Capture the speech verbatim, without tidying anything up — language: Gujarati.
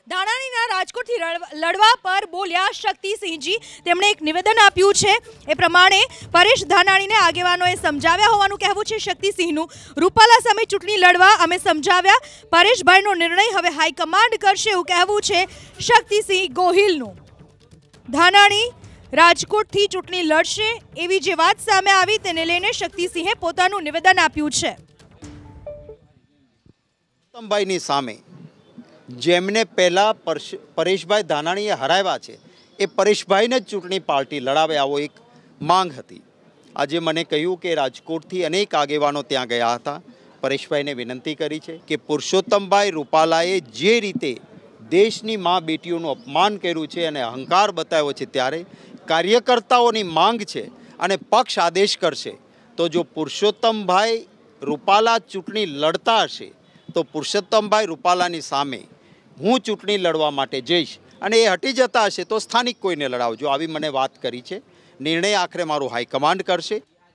ધાનાણીના રાજકોટથી લડવા પર બોલ્યા શક્તિસિંહજી। તેમણે એક નિવેદન આપ્યું છે એ પ્રમાણે પરેશ ધાનાણીને આગેવાનોએ સમજાવ્યા હોવાનું કહેવું છે શક્તિસિંહનું। રૂપાલા સામે ચૂંટણી લડવા અમે સમજાવ્યા, પરેશભાઈનો નિર્ણય હવે હાઈકમાન્ડ કરશે એવું કહેવું છે શક્તિસિંહ ગોહિલનું। ધાનાણી રાજકોટથી ચૂંટણી લડશે એવી જે વાત સામે આવી તેને લઈને શક્તિસિંહે પોતાનું નિવેદન આપ્યું છે। ઉત્તમભાઈની સામે જેમને પહેલા પરેશભાઈ ધાનાણીએ હરાવ્યા છે એ પરેશભાઈને જ ચૂંટણી પાર્ટી લડાવે આવો એક માંગ હતી। આજે મને કહ્યું કે રાજકોટથી અનેક આગેવાનો ત્યાં ગયા હતા, પરેશભાઈને વિનંતી કરી છે કે પુરુષોત્તમભાઈ રૂપાલાએ જે રીતે દેશની મા બેટીઓનું અપમાન કર્યું છે અને અહંકાર બતાવ્યો છે, ત્યારે કાર્યકર્તાઓની માંગ છે અને પક્ષ આદેશ કરશે તો જો પુરુષોત્તમભાઈ રૂપાલા ચૂંટણી લડતા હશે તો પુરુષોત્તમભાઈ રૂપાલાની સામે હું ચૂંટણી લડવા માટે જઈશ અને એ હટી જતા હશે તો સ્થાનિક કોઈને લડાવજો, આવી મને વાત કરી છે। નિર્ણય આખરે મારું હાઈકમાન્ડ કરશે।